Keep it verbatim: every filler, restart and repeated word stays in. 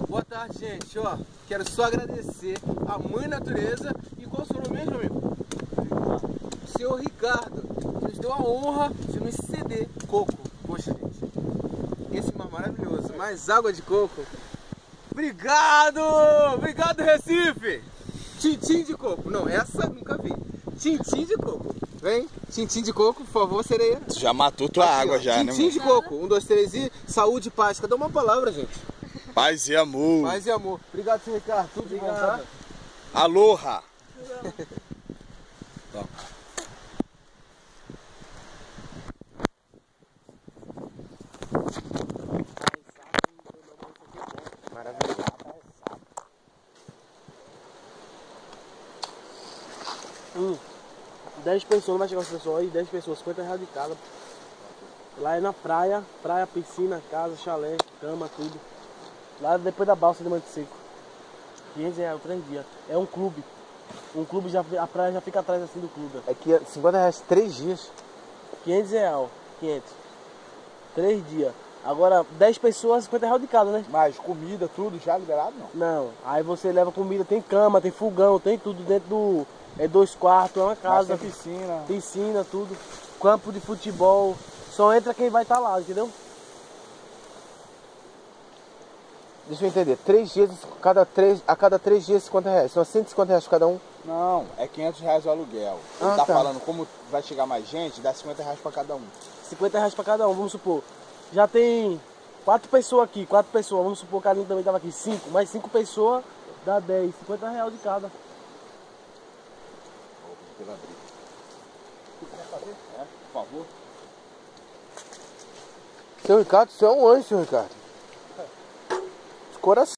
Boa tarde, gente. Ó, quero só agradecer a Mãe Natureza. E qual é o seu nome mesmo, amigo? O senhor Ricardo nos deu a honra de nos ceder coco. Poxa, gente, esse mar maravilhoso, mais água de coco. Obrigado! Obrigado, Recife! Tintim de coco. Não, essa nunca vi. Tintim de coco. Vem, tintim de coco, por favor, sereia. Tu já matou tua Aqui, água ó, já, né, tintim mano? de coco. Um, dois, três e saúde e paz. Cadê uma palavra, gente? Paz e amor. Paz e amor. Obrigado, senhor Ricardo. Tudo de bom, tá? Aloha. Toma. Maravilhoso. Hum, dez pessoas, não vai chegar as pessoas aí, dez pessoas, cinquenta reais de cada. Lá é na praia, praia, piscina, casa, chalé, cama, tudo. Lá depois da balsa de Monte Seco. quinhentos reais o trem dia. É um clube. Um clube, já, a praia já fica atrás assim do clube. É que é cinquenta reais três dias. quinhentos reais, quinhentos. Três dias. Agora, dez pessoas, cinquenta reais de cada, né? Mas comida, tudo já liberado, não? Não. Aí você leva comida, tem cama, tem fogão, tem tudo dentro do... É dois quartos, é uma casa. Mas tem piscina. Piscina, tudo. Campo de futebol. Só entra quem vai estar lá, entendeu? Deixa eu entender. Três dias, cada três, a cada três dias cinquenta reais. São cento e cinquenta reais cada um. Não, é quinhentos reais o aluguel. Ele Ah, tá, tá. falando como vai chegar mais gente, dá cinquenta reais pra cada um. cinquenta reais pra cada um, vamos supor. Já tem quatro pessoas aqui, quatro pessoas. Vamos supor que a Aline também tava aqui, cinco. Mais cinco pessoas dá dez, cinquenta reais de cada. Pela briga. O que quer fazer? É, por favor. Seu Ricardo, você é um anjo, seu Ricardo. De coração.